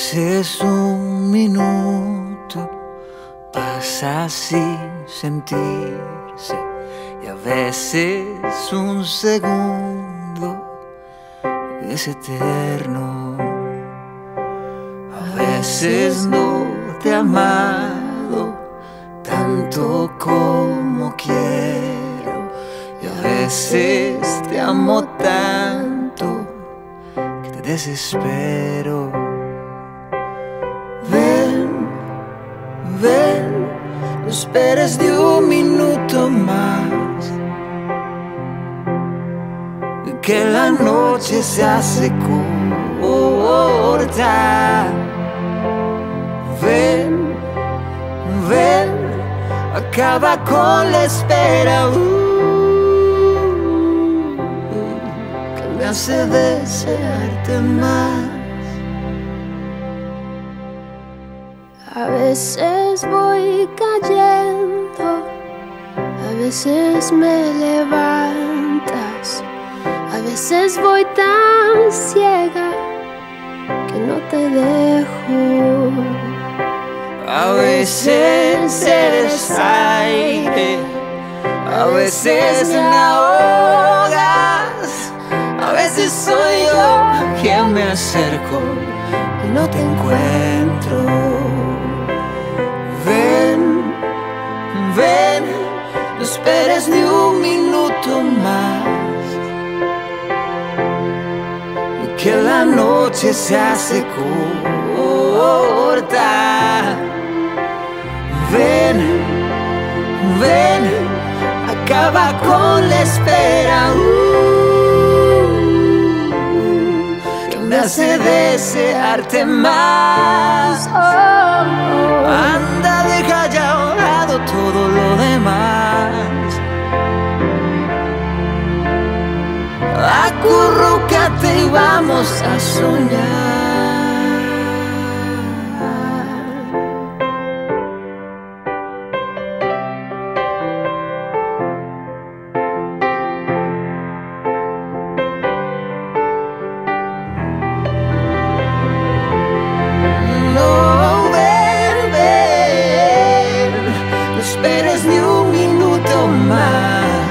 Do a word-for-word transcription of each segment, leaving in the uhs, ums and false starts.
veces un minuto pasa sin sentirse y a veces un segundo es eterno. A veces no te he amado tanto como quiero y a veces te amo tanto que te desespero. Ven, ven, no esperes ni un minuto más, que la noche se hace corta. Ven, ven, acaba con la espera, uh, que me hace desearte más. A veces voy cayendo, a veces me levantas, a veces voy tan ciega que no te dejo. A veces eres aire, a veces me ahogas, a veces soy yo quien me acerco y no te encuentro. Ven, ven, no esperes ni un minuto más, que la noche se hace corta. Ven, ven, acaba con la espera, uh, que me hace desearte más. Oh, oh. Anda, deja ya a un lado todo lo demás. Acurrúcate y vamos a soñar. No, ven, ven, no esperes ni un minuto más,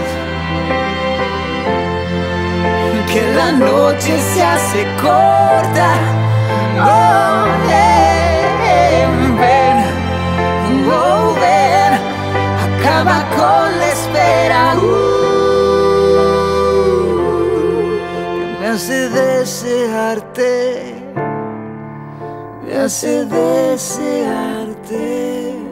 que la noche se hace corta. Oh, ven, ven, oh, ven, acaba con la espera, uh, que me hace desearte, me hace desearte.